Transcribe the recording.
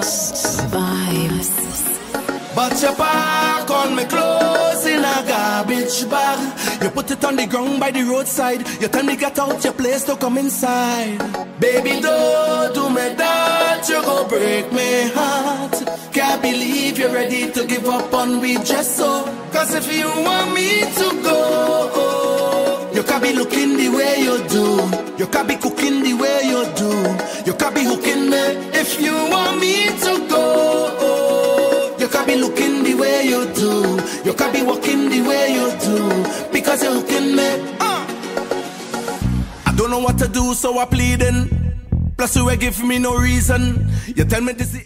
Vibes. But you park on me clothes in a garbage bag. You put it on the ground by the roadside. You tell me get out your place to come inside. Baby, don't do me that, you go break my heart. Can't believe you're ready to give up on me just so. Cause if you want me to go, you can't be looking the way you do. You can't be cooking the way you do. You can't be hooking me if you want me to go. You can't be looking the way you do. You can't be walking the way you do. Because you're hooking me. I don't know what to do, so I'm pleading. Plus you ain't give me no reason. You tell me this is